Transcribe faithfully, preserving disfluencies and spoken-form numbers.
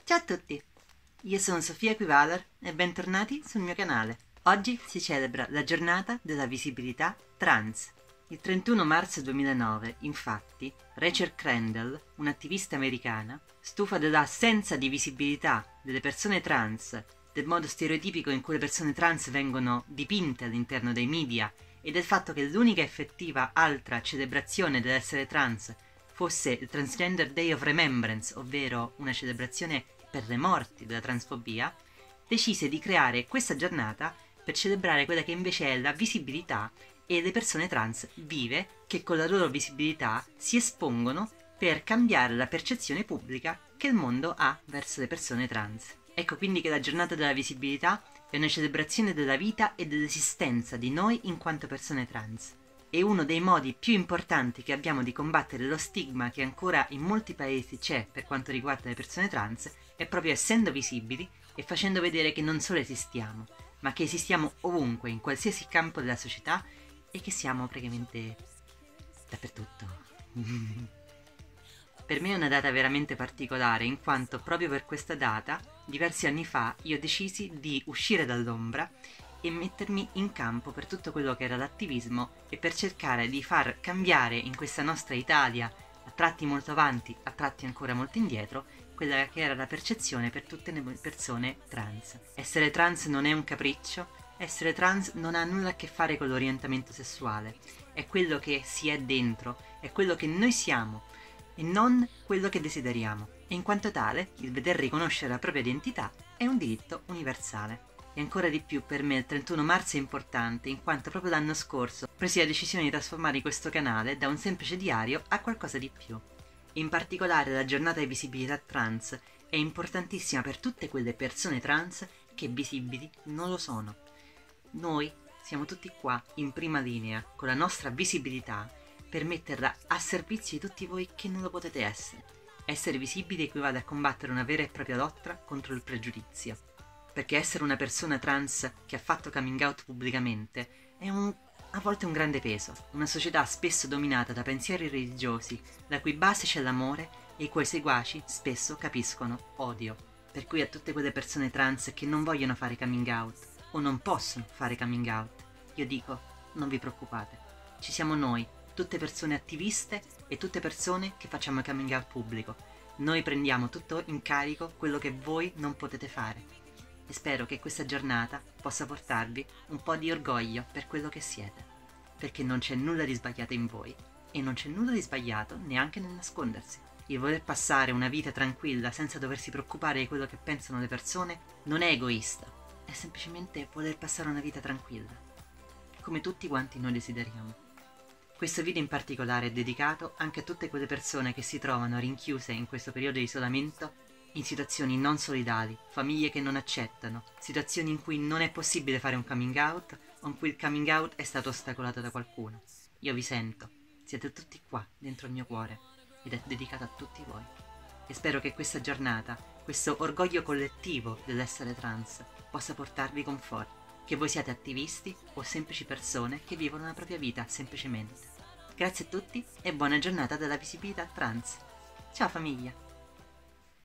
Ciao a tutti, io sono Sofia Equivalor e bentornati sul mio canale. Oggi si celebra la giornata della visibilità trans. Il trentuno marzo duemilanove, infatti, Rachel Crandall, un'attivista americana, stufa dell'assenza di visibilità delle persone trans, del modo stereotipico in cui le persone trans vengono dipinte all'interno dei media e del fatto che l'unica effettiva altra celebrazione dell'essere trans fosse il Transgender Day of Remembrance, ovvero una celebrazione per le morti della transfobia, decise di creare questa giornata per celebrare quella che invece è la visibilità e le persone trans vive che con la loro visibilità si espongono per cambiare la percezione pubblica che il mondo ha verso le persone trans. Ecco quindi che la giornata della visibilità è una celebrazione della vita e dell'esistenza di noi in quanto persone trans. E uno dei modi più importanti che abbiamo di combattere lo stigma che ancora in molti paesi c'è per quanto riguarda le persone trans è proprio essendo visibili e facendo vedere che non solo esistiamo, ma che esistiamo ovunque, in qualsiasi campo della società e che siamo praticamente dappertutto. Per me è una data veramente particolare, in quanto proprio per questa data, diversi anni fa, io decisi di uscire dall'ombra e mettermi in campo per tutto quello che era l'attivismo e per cercare di far cambiare in questa nostra Italia, a tratti molto avanti, a tratti ancora molto indietro, quella che era la percezione per tutte le persone trans. Essere trans non è un capriccio, essere trans non ha nulla a che fare con l'orientamento sessuale, è quello che si è dentro, è quello che noi siamo e non quello che desideriamo. E in quanto tale, il veder riconoscere la propria identità è un diritto universale. E ancora di più per me il trentuno marzo è importante, in quanto proprio l'anno scorso presi la decisione di trasformare questo canale da un semplice diario a qualcosa di più. In particolare la giornata di visibilità trans è importantissima per tutte quelle persone trans che visibili non lo sono. Noi siamo tutti qua in prima linea con la nostra visibilità per metterla a servizio di tutti voi che non lo potete essere. Essere visibili equivale a combattere una vera e propria lotta contro il pregiudizio. Perché essere una persona trans che ha fatto coming out pubblicamente è un, a volte un grande peso. Una società spesso dominata da pensieri religiosi, la cui base c'è l'amore e i cui seguaci spesso capiscono odio. Per cui a tutte quelle persone trans che non vogliono fare coming out o non possono fare coming out, io dico, non vi preoccupate. Ci siamo noi, tutte persone attiviste e tutte persone che facciamo coming out pubblico. Noi prendiamo tutto in carico quello che voi non potete fare. E spero che questa giornata possa portarvi un po' di orgoglio per quello che siete, perché non c'è nulla di sbagliato in voi e non c'è nulla di sbagliato neanche nel nascondersi. Il voler passare una vita tranquilla senza doversi preoccupare di quello che pensano le persone non è egoista, è semplicemente voler passare una vita tranquilla, come tutti quanti noi desideriamo. Questo video in particolare è dedicato anche a tutte quelle persone che si trovano rinchiuse in questo periodo di isolamento in situazioni non solidali, famiglie che non accettano, situazioni in cui non è possibile fare un coming out o in cui il coming out è stato ostacolato da qualcuno. Io vi sento, siete tutti qua dentro il mio cuore ed è dedicato a tutti voi. E spero che questa giornata, questo orgoglio collettivo dell'essere trans, possa portarvi conforto, che voi siate attivisti o semplici persone che vivono la propria vita semplicemente. Grazie a tutti e buona giornata della visibilità trans. Ciao famiglia!